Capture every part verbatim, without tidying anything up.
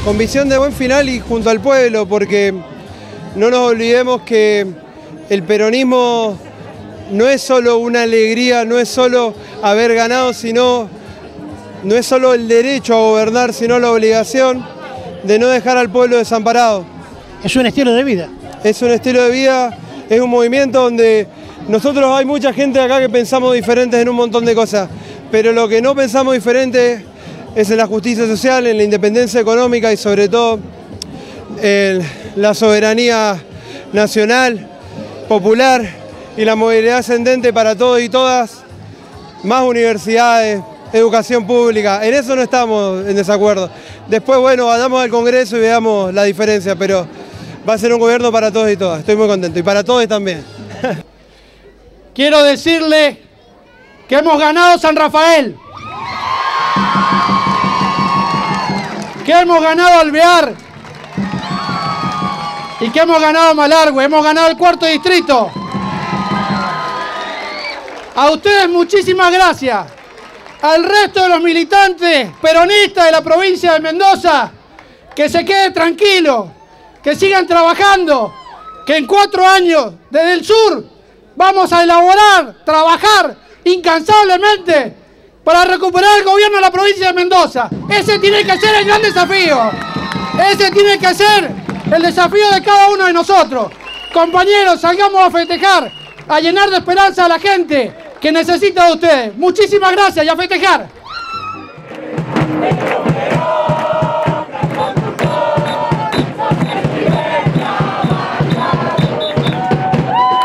con visión de buen final y junto al pueblo, porque no nos olvidemos que el peronismo no es solo una alegría, no es solo haber ganado, sino no es solo el derecho a gobernar, sino la obligación de no dejar al pueblo desamparado. Es un estilo de vida. Es un estilo de vida, es un movimiento donde nosotros hay mucha gente acá que pensamos diferentes en un montón de cosas, pero lo que no pensamos diferente es en la justicia social, en la independencia económica y sobre todo en la soberanía nacional, popular y la movilidad ascendente para todos y todas, más universidades, educación pública. En eso no estamos en desacuerdo. Después, bueno, vayamos al Congreso y veamos la diferencia, pero va a ser un gobierno para todos y todas. Estoy muy contento y para todos también. Quiero decirle que hemos ganado San Rafael, que hemos ganado Alvear y que hemos ganado Malargüe, hemos ganado el cuarto distrito. A ustedes muchísimas gracias. Al resto de los militantes peronistas de la provincia de Mendoza, que se quede tranquilo, que sigan trabajando, que en cuatro años desde el sur vamos a elaborar, trabajar incansablemente para recuperar el gobierno de la provincia de Mendoza. Ese tiene que ser el gran desafío. Ese tiene que ser el desafío de cada uno de nosotros. Compañeros, salgamos a festejar, a llenar de esperanza a la gente que necesita de ustedes. Muchísimas gracias y a festejar.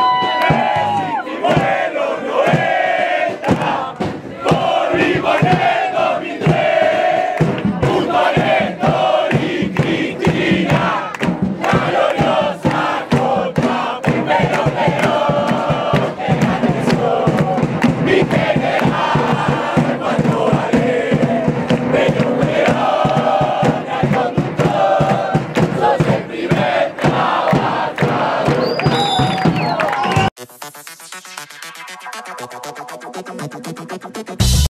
¡Por